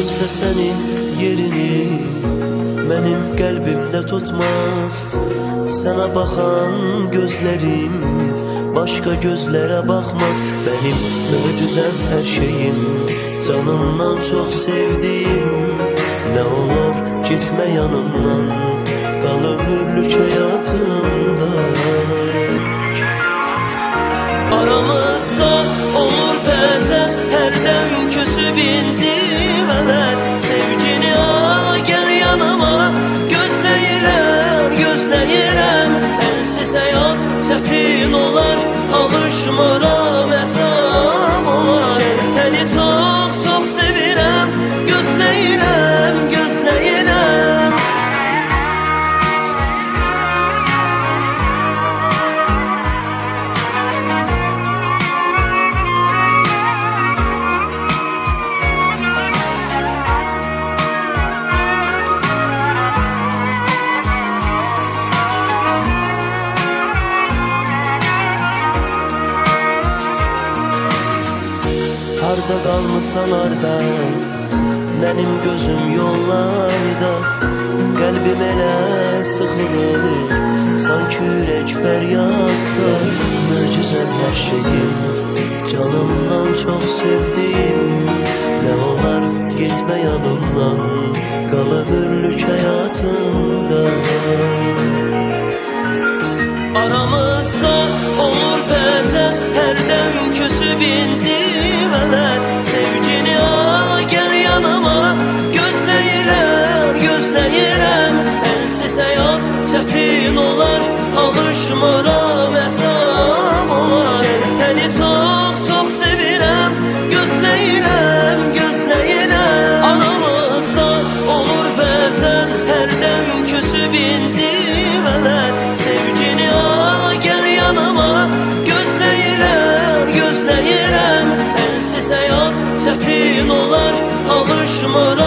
kimsə sənin yerini mənim qəlbimdə tutmaz. Sənə baxan gözlərim başqa gözlərə baxmaz. Mənim möcüzəm, hər şeyim, canımdan çox sevdim. Nə olur getmə yanımdan, qal ömürlük həyatımda. Aramızda olur bəzən hərdən küsüb incimələr. Sevgini al, gəl yanıma, gözləyirəm, gözləyirəm. Sənsiz həyat çətin olar, alışmaram, əzab olar. Gəl səni çox, çox sevirəm, gözləyirəm, gözləyirəm. Harda qalmısan harda, mənim gözüm yollarda. Qəlbim elə sıxılır, sanki ürək fəryadda. Möcüzəm, hər şeyim, canımdan çox sevdim. Nə olar getmə yanımdan, qal ömürlük həyatımda. Aramızda olur bəzən hərdən küsüb incimələr. Sevgini al, gəl yanıma, gözləyirəm, gözləyirəm. Sənsiz həyat çətin olar, alışmaram, əzab olar. Gəl səni çox, çox sevirəm, gözləyirəm, gözləyirəm. Aramızda olur bəzən hərdən küsüb incimələr. Sevgini al, gəl yanıma, gözləyirəm, gözləyirəm. Sənsiz həyat çətin olar, alışmaram.